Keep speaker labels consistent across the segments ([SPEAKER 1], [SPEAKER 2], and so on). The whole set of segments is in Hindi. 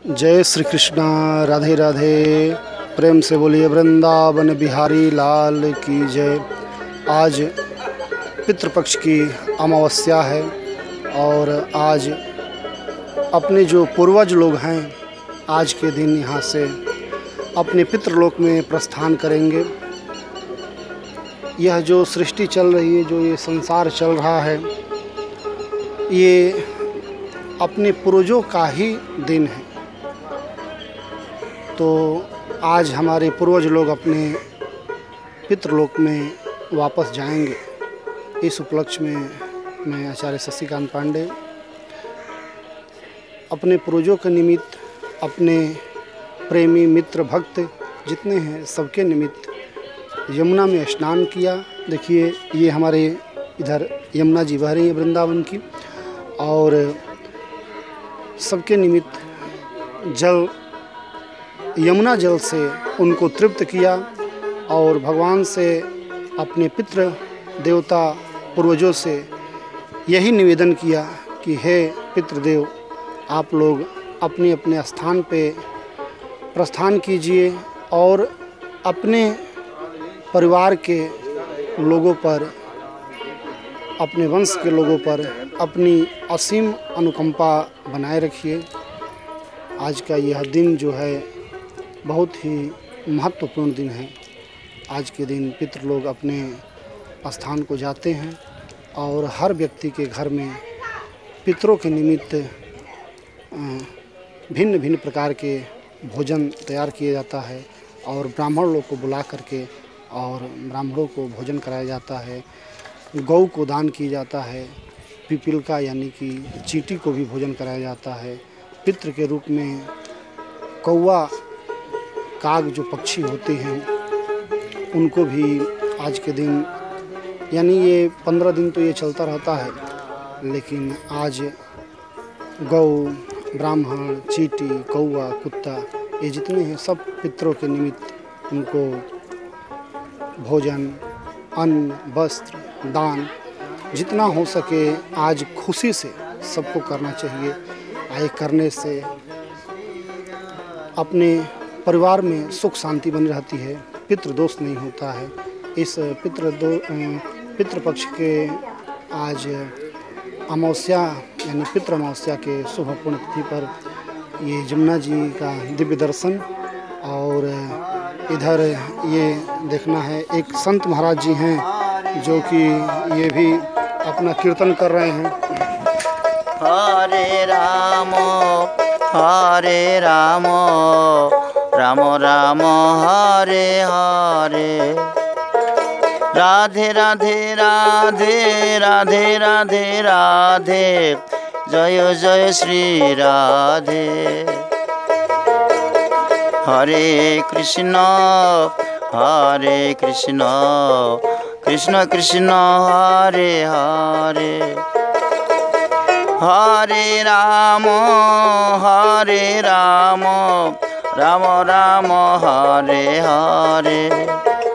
[SPEAKER 1] जय श्री कृष्णा। राधे राधे। प्रेम से बोलिए वृंदावन बिहारी लाल की जय। आज पितृपक्ष की अमावस्या है और आज अपने जो पूर्वज लोग हैं आज के दिन यहाँ से अपने पितृलोक में प्रस्थान करेंगे। यह जो सृष्टि चल रही है, जो ये संसार चल रहा है, ये अपने पूर्वजों का ही दिन है। तो आज हमारे पूर्वज लोग अपने पितृलोक में वापस जाएंगे। इस उपलक्ष्य में मैं आचार्य शशिकांत पांडे अपने पूर्वजों के निमित्त, अपने प्रेमी मित्र भक्त जितने हैं सबके निमित्त यमुना में स्नान किया। देखिए ये हमारे इधर यमुना जी बह रही है वृंदावन की, और सबके निमित्त जल, यमुना जल से उनको तृप्त किया और भगवान से, अपने पितृ देवता पूर्वजों से यही निवेदन किया कि हे पितृदेव, आप लोग अपने अपने स्थान पे प्रस्थान कीजिए और अपने परिवार के लोगों पर, अपने वंश के लोगों पर अपनी असीम अनुकंपा बनाए रखिए। आज का यह दिन जो है बहुत ही महत्वपूर्ण दिन है। आज के दिन पितृलोग अपने स्थान को जाते हैं और हर व्यक्ति के घर में पितरों के निमित्त भिन्न भिन्न प्रकार के भोजन तैयार किया जाता है और ब्राह्मण लोग को बुला करके और ब्राह्मणों को भोजन कराया जाता है। गौ को दान किया जाता है, पिपीलिका यानी कि चींटी को भी भोजन कराया जाता है। पितृ के रूप में कौवा, काग जो पक्षी होते हैं उनको भी आज के दिन, यानी ये 15 दिन तो ये चलता रहता है, लेकिन आज गौ, ब्राह्मण, चींटी, कौवा, कुत्ता, ये जितने हैं सब पितरों के निमित्त उनको भोजन, अन्न, वस्त्र, दान जितना हो सके आज खुशी से सबको करना चाहिए। आए करने से अपने परिवार में सुख शांति बनी रहती है, पितृदोष नहीं होता है। इस पितृपक्ष के आज अमावस्या यानी पितृ अमावस्या के शुभ पुण्यतिथि पर ये यमुना जी का दिव्य दर्शन, और इधर ये देखना है एक संत महाराज जी हैं जो कि ये भी अपना कीर्तन कर रहे हैं।
[SPEAKER 2] हरे राम राम राम हरे हरे, राधे राधे राधे राधे राधे राधे, जय जय श्री राधे। हरे कृष्ण कृष्ण कृष्ण हरे हरे, हरे राम राम राम हरे हरे।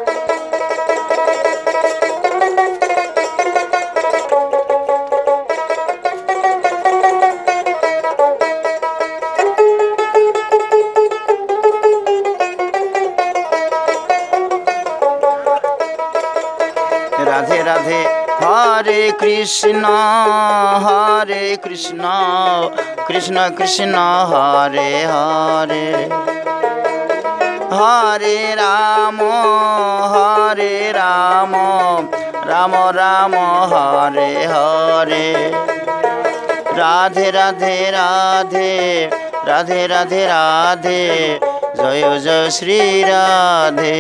[SPEAKER 2] राधे राधे। हरे कृष्ण कृष्ण कृष्ण हरे हरे, हरे राम राम राम हरे हरे, राधे राधे राधे राधे राधे राधे, जय जय श्री राधे।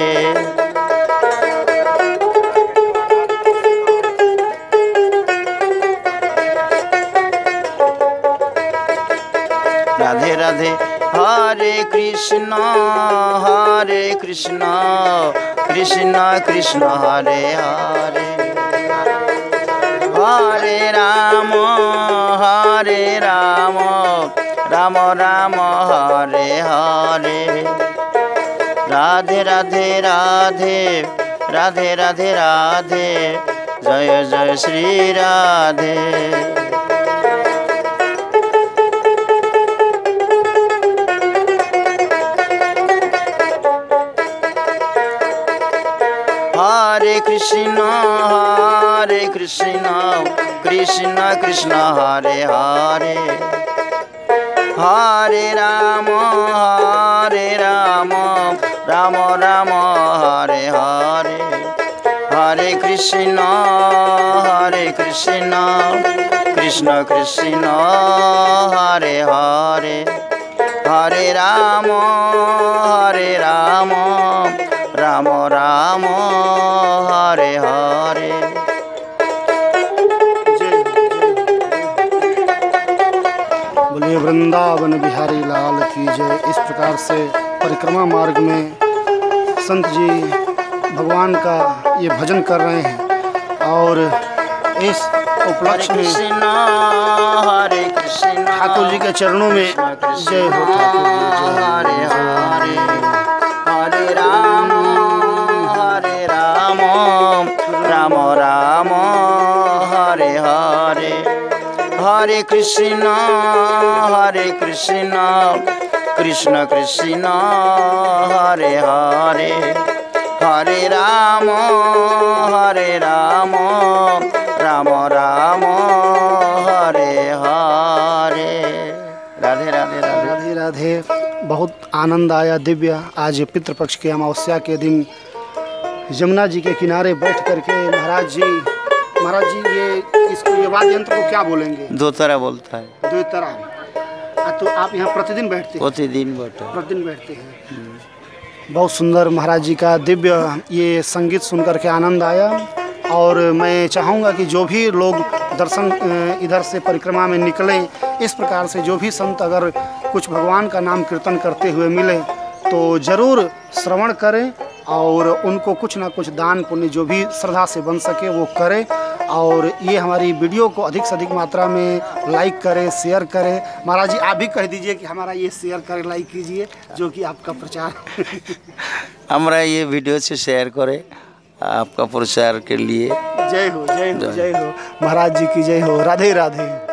[SPEAKER 2] राधे राधे। हरे कृष्ण कृष्ण कृष्ण हरे हरे, हरे राम राम राम हरे हरे, राधे राधे राधे राधे राधे राधे, जय जय श्री राधे। हरे कृष्ण कृष्ण कृष्ण हरे हरे हरे राम राम राम हरे हरे हरे कृष्ण कृष्ण कृष्ण हरे हरे हरे राम राम राम हरे हरे।
[SPEAKER 1] बोलिए वृंदावन बिहारी लाल की जय। इस प्रकार से परिक्रमा मार्ग में संत जी भगवान का ये भजन कर रहे हैं और इस उपलक्ष्य में ठाकुर जी के चरणों में जय हो ठाकुर जी।
[SPEAKER 2] हरे हरे हरे राम राम हरे हरे हरे कृष्ण कृष्ण कृष्ण हरे हरे हरे राम राम हरे हरे। राधे राधे राधे
[SPEAKER 1] राधे राधे। बहुत आनंद आया दिव्य। आज पितृपक्ष के अमावस्या के दिन यमुना जी के किनारे बैठ करके महाराज जी ये वाद्य यंत्र को क्या बोलेंगे?
[SPEAKER 2] दो तरह बोलता है।
[SPEAKER 1] दो तरह। तो आप यहाँ प्रतिदिन बैठते हैं?
[SPEAKER 2] प्रतिदिन
[SPEAKER 1] बैठते हैं। बहुत सुंदर महाराज जी का दिव्य ये संगीत सुनकर के आनंद आया। और मैं चाहूँगा कि जो भी लोग दर्शन इधर से परिक्रमा में निकले, इस प्रकार से जो भी संत अगर कुछ भगवान का नाम कीर्तन करते हुए मिले तो ज़रूर श्रवण करें और उनको कुछ ना कुछ दान पुण्य जो भी श्रद्धा से बन सके वो करें। और ये हमारी वीडियो को अधिक से अधिक मात्रा में लाइक करें, शेयर करें। महाराज जी आप भी कह दीजिए कि हमारा ये शेयर करें, लाइक कीजिए, जो कि आपका प्रचार
[SPEAKER 2] हमारा ये वीडियो से शेयर करें आपका प्रचार के लिए।
[SPEAKER 1] जय हो जय हो जय हो। महाराज जी की जय हो। राधे राधे।